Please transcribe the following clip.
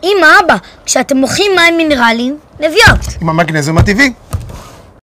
אמא, אבא, כשאתם מוכרים מים מינרליים, נביאות. עם המגנזיום הטבעי.